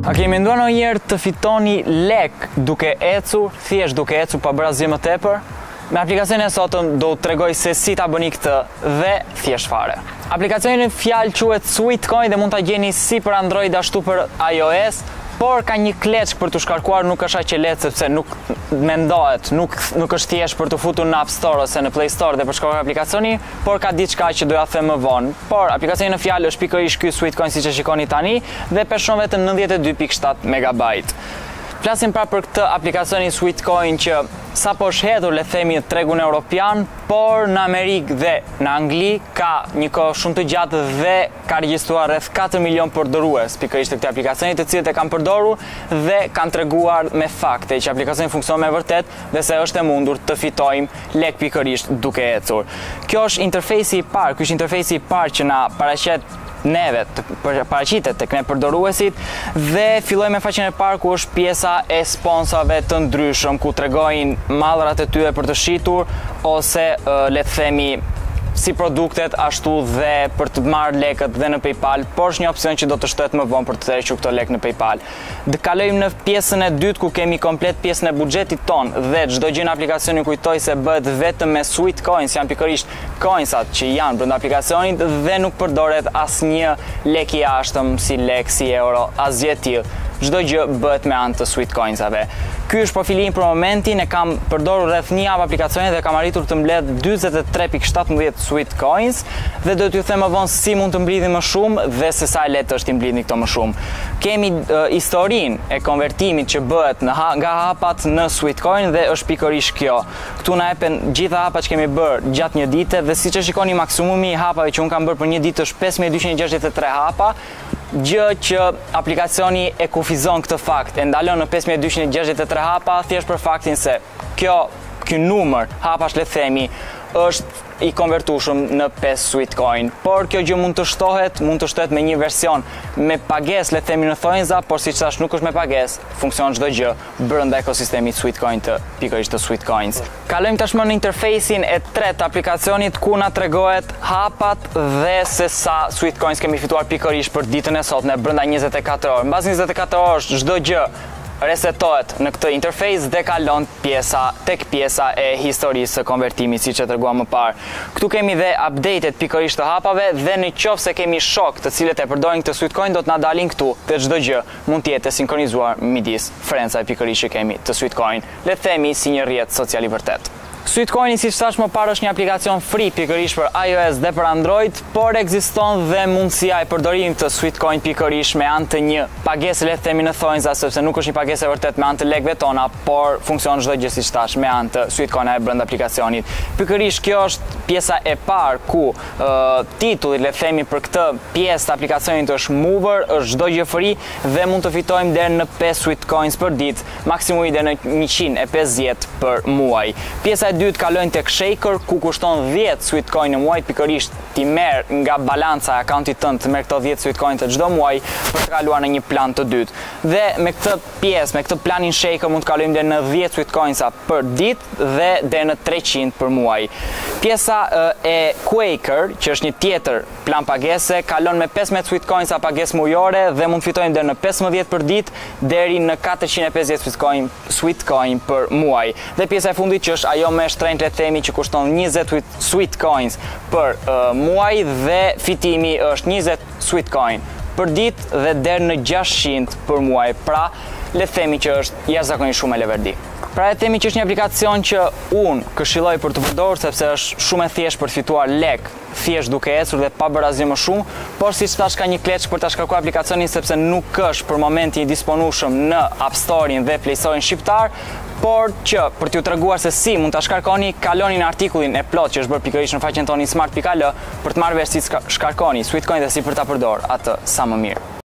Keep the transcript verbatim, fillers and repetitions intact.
A kemi menduar ndonjëherë të fitoni lek duke ecur, thjesht duke ecur pa bërë asgjë më tepër? Me aplikacionin e sotëm do t'ju tregoj se si ta bëni këtë dhe thjesht fare. Aplikacioni në fjalë quhet Sweetcoin dhe mund ta gjeni si për Android ashtu për iOS, por ka një kleçk për të shkarkuar, nuk është aq e lehtë sepse nuk mendohet, nuk nuk është thjesht për të futur në App Store ose në Play Store dhe për shkarkuar aplikacioni, por ka diçka që doja të them më vonë. Por aplikacioni në fjalë është pikërisht ky Sweetcoin siç e shikoni tani dhe peshon vetëm nëntëdhjetë e dy pikë shtatë megabajt. Flasim pra për këtë aplikacioni Sweetcoin që sapo është hedhur le të themi në tregun evropian, por në Amerikë dhe në Angli ka një kohë shumë të gjatë dhe ka regjistruar rreth katër milion përdorues pikërisht të këtij aplikacioni, të cilët e kanë përdorur dhe kanë treguar me fakte që aplikacioni funksionon me vërtet dhe se është e mundur të fitojmë lek pikërisht duke ecur. Kjo është interfejsi i parë, ky është interfejsi i parë që na paraqet neve, të paraqitet tek ne përdoruesit dhe filloj me faqen e parë ku është pjesa e sponsave të ndryshëm ku tregojnë mallrat e tyre për të shitur ose le të themi si produktet ashtu dhe për të marrë lekët dhe në PayPal, por është një opsion që do të shtohet më vonë për të tërhequr këto lek në PayPal. Dhe kalojmë në pjesën e dytë ku kemi komplet pjesën e buxhetit ton dhe çdo gjë në aplikacionin kujtoj se bëhet vetëm me Sweetcoins, janë pikërisht coinsat që janë brenda aplikacionit dhe nuk përdoret asnjë lek i jashtëm si lek, si euro, asgjë e tillë. Çdo gjë bëhet me anë të Sweetcoinsave. Ky është profili im për momentin, e kam përdorur rreth një javë aplikacionin dhe kam arritur të mbledh dyzet e tre pikë shtatëmbëdhjetë Sweetcoins dhe do t'ju them më vonë si mund të mblidhim më shumë dhe se sa e lehtë është të mblidhni këto më shumë. Kemi uh, historinë e konvertimit që bëhet në ha nga hapat në Sweetcoin dhe është pikërisht kjo. Ktu na jepen gjitha hapat që kemi bërë gjatë një dite dhe siç e shikoni maksimumi i hapave që un kam bërë për një ditë është pesë mijë e dyqind e gjashtëdhjetë e tre hapa. Gjë që aplikacioni e kufizon këtë fakt, e ndalon në pesë mijë e dyqind e gjashtëdhjetë e tre hapa thjesht për faktin se kjo ky numër hapash le të themi është i konvertueshëm në pesë Sweetcoin. Por kjo gjë mund të shtohet, mund të shtohet me një version me pagesë le të themi në thonjza, por siç thash nuk është me pagesë, funksionon çdo gjë brenda ekosistemit Sweetcoin të pikërisht të Sweetcoins. Kalojmë tashmë në interfejsin e tretë të aplikacionit ku na tregohet hapat dhe se sa Sweetcoins kemi fituar pikërisht për ditën e sotme brenda njëzet e katër orë. Mbas njëzet e katër orësh çdo gjë resetohet në këtë interfejs dhe kalon pjesa tek pjesa e historisë së konvertimit siç e treguam më parë. Këtu kemi dhe updatet pikërisht të hapave dhe në qoftë se kemi shok të cilët e përdorin këtë Sweetcoin do të na dalin këtu dhe çdo gjë mund të jetë e sinkronizuar midis frencave pikërisht që kemi të Sweetcoin. Le të themi si një rrjet social i vërtet. Sweetcoin, siç thash më parë, është një aplikacion free pikërisht për iOS dhe për Android, por ekziston dhe mundësia e përdorimit të Sweetcoin pikërisht me anë të një pagese le të themi në thonjza, sepse nuk është një pagesë e vërtet me anë të lekëve tona, por funksionon çdo gjë siç thash me anë të Sweetcoin-a brenda aplikacionit. Pikërisht kjo është pjesa e parë ku uh, titulli le të themi për këtë pjesë të aplikacionit është Mover, është çdo gjë free dhe mund të fitojmë deri në pesë Sweetcoins për ditë, maksimumi deri në njëqind e pesëdhjetë për muaj. Pjesa e dytë kalojnë tek Shaker ku kushton dhjetë Sweetcoin në muaj, pikërisht ti merr nga balanca e akauntit tënd të merr këto dhjetë Sweetcoin të çdo muaj për të kaluar në një plan të dytë. Dhe me këtë pjesë, me këtë planin Shaker mund të kalojmë deri në dhjetë Sweetcoinsa për ditë dhe deri në treqind për muaj. Pjesa e Quaker, që është një tjetër plan pagese, kalon me pesëmbëdhjetë Sweetcoinsa pagesë mujore dhe mund fitojmë deri në pesëmbëdhjetë për ditë deri në katërqind e pesëdhjetë Sweetcoin, Sweetcoin për muaj. Dhe pjesa e fundit që është ajo më e shtrenjtë le të themi që kushton njëzet Sweetcoins për uh, muaj dhe fitimi është njëzet Sweetcoin për ditë dhe deri në gjashtëqind për muaj. Pra, le të themi që është jashtëzakonisht shumë e leverdi. Pra e themi që është një aplikacion që unë këshilloj për të përdorur sepse është shumë e thjeshtë për të fituar lek, thjesht duke ecur dhe pa bërë asgjë më shumë, por siç thash ka një kleçk për ta shkarkuar aplikacionin sepse nuk është për momentin i disponueshëm në App Store-in dhe Play Store-in shqiptar, por që për t'ju treguar se si mund ta shkarkoni, kaloni në artikullin e plot që është bërë pikërisht në faqen tonë smart pikë al për të marrë vesh si shkarkoni Sweetcoin dhe si për ta përdorur atë sa më mirë.